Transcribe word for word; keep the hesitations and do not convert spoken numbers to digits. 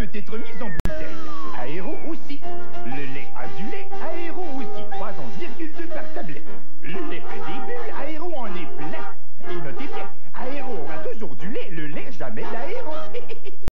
être mis en bouteille. Aéro aussi. Le lait a du lait, Aéro aussi. Croissance virgule deux par tablette. Le lait fait des bulles, Aéro en est plein. Et notez bien, Aéro aura toujours du lait, le lait jamais d'Aéro.